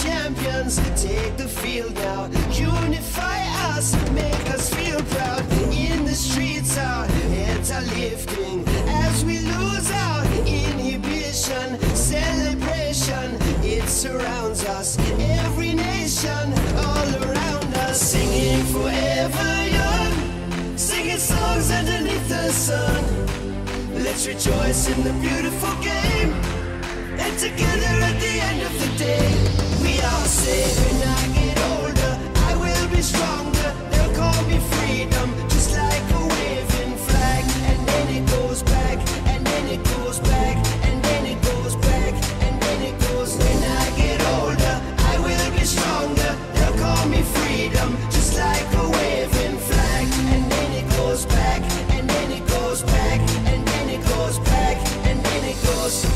champions, take the field now. Unify us, make us feel proud. In the streets our heads are lifting as we lose our inhibition. Celebration, it surrounds us. Every nation, all around us. Singing forever young, singing songs underneath the sun. Let's rejoice in the beautiful game, and together at the end of the day, we all say, when I get older, I will be stronger. They'll call me freedom, just like a waving flag. And then it goes back, and then it goes back, and then it goes back, and then it goes. When I get older, I will be stronger. They'll call me freedom, just like a waving flag. And then it goes back, and then it goes back, and then it goes back, and then it goes.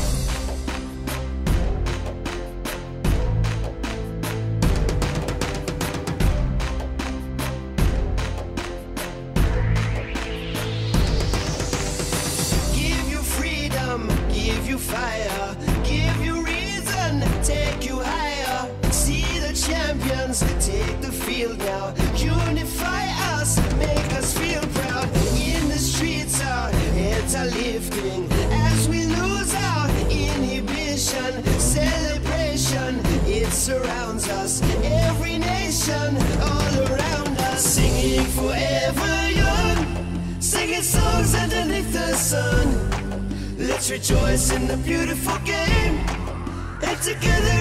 Give you fire, give you reason, take you higher. See the champions, take the field now. Unify us, make us feel proud. In the streets our heads are lifting as we lose our inhibition. Celebration, it surrounds us. Every nation, all around us. Singing forever young, singing songs underneath the sun. Let's rejoice in the beautiful game, and together